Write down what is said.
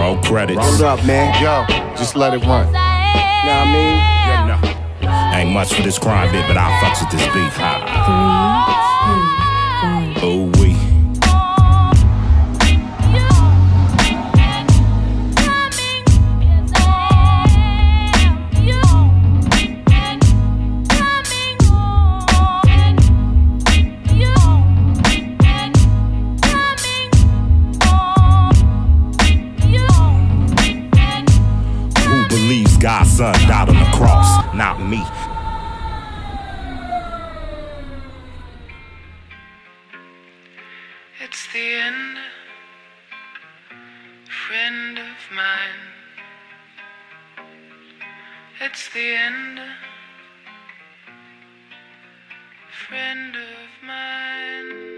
No credits. Hold up, man. Yo, just let it run. Know what I mean? Yeah, no. Ain't much for this crime bit, but I'll fucks with this beef. 3, 2, 1. Ooh wee. God's son died on the cross, not me. It's the end, friend of mine. It's the end, friend of mine.